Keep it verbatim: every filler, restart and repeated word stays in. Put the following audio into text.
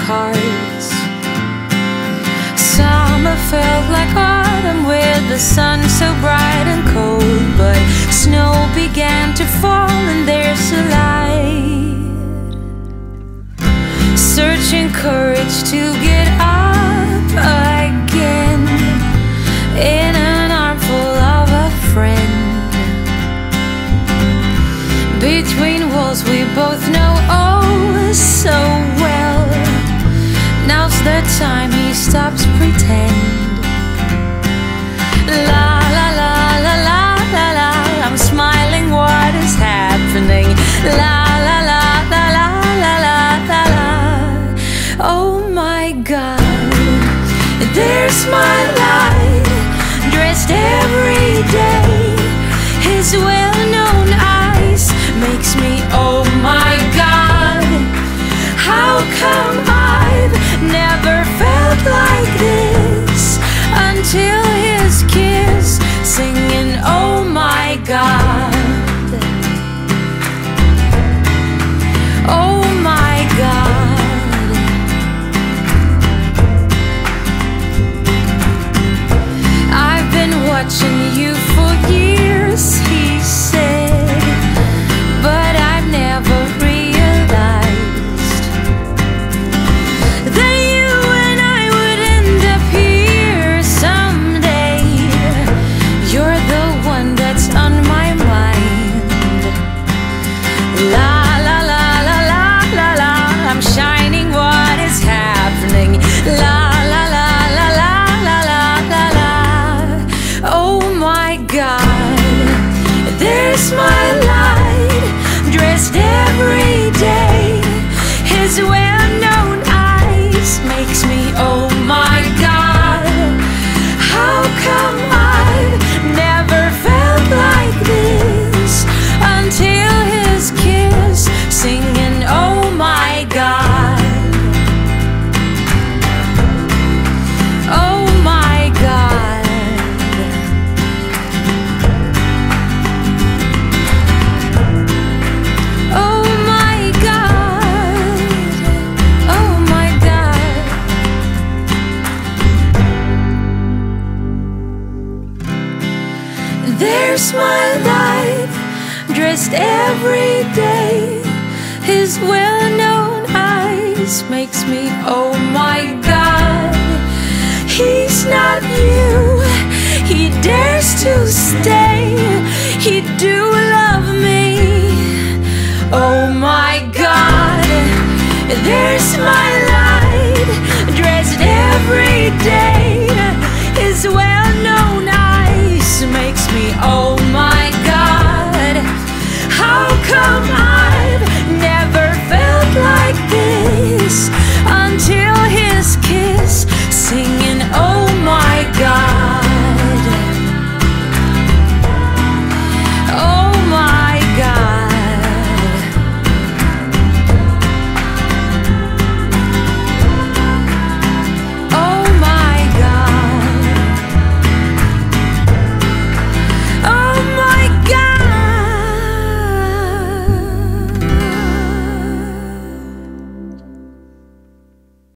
cars. Summer felt like autumn with the sun so bright and cold, but snow began to fall and there's a light. Searching courage to get up again in an armful of a friend. Between walls we both know oh so well. Now's the time he stops pretend. La la la la la la la, I'm smiling, what is happening? La la la la la la la la la. Oh my God, there's my light, dressed every day. His well-known eyes makes me, oh my God, how come I've never felt like this until his kiss, singing, oh my God, oh my God. I've been watching you for years, he said, but I've never realized that you and I would end up here someday. You're the one that's on my mind. La la la la la la la, I'm shining, what is happening? La la la la la la la la la. Oh my God, there's my light, dressed every day. His well-known eyes makes me, oh my God, how come I've never felt like this until his kiss, singing, oh my God, oh my God. Oh my God, oh my God. There's my light, dressed every day. His well-known eyes makes me, oh my God. He's not you, he dares to stay, he do love me. Oh my God, there's my light, dressed every day.